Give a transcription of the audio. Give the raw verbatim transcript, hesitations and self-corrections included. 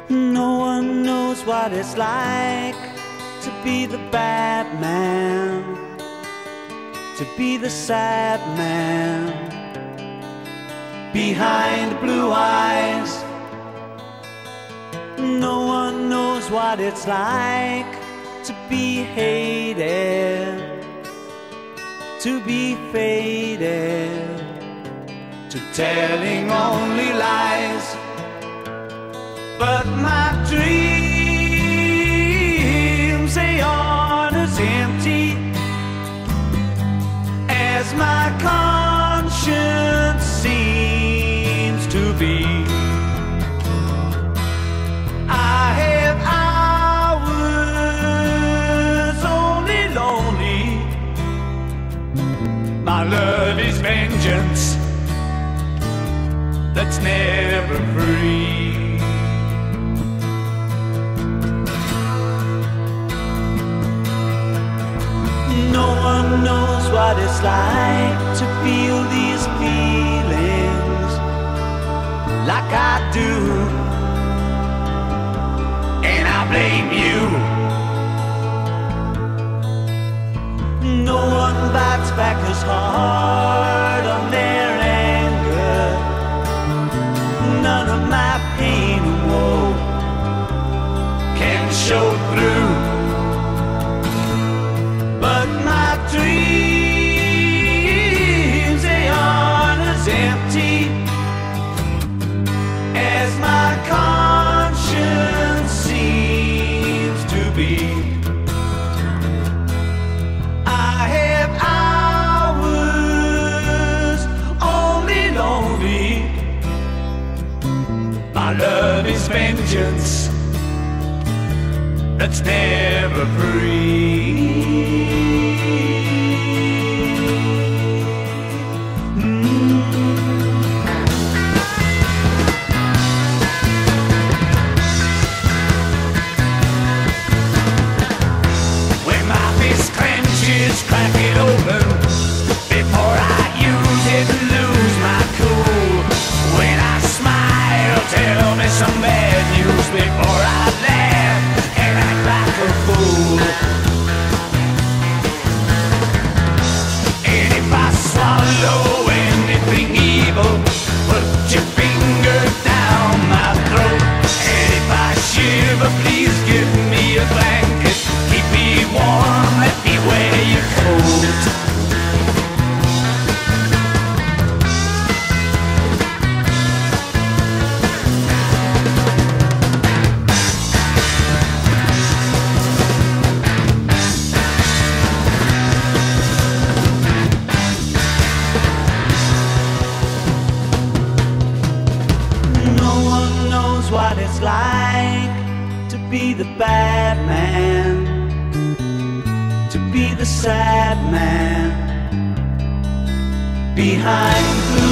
No one knows what it's like to be the bad man, to be the sad man behind blue eyes. No one knows what it's like to be hated, to be faded, to telling only lies. But my dreams, they aren't as empty as my conscience seems to be. I have hours only lonely. My love is vengeance that's never free. No one knows what it's like to feel these feelings like I do, and I blame you. No one bites back as hard on their anger. None of my pain and woe can show through. But my dreams, they aren't as empty as my conscience seems to be. I have hours only lonely. My love is vengeance that's never free. Crack it open before I use it and lose my cool. When I smile, tell me some bad news before I laugh and act like a fool. And if I swallow anything evil, put your finger down my throat. And if I shiver, please give me a blanket. Keep me warm, let me wear your coat. No one knows what it's like to be the bad man, to be the sad man behind blue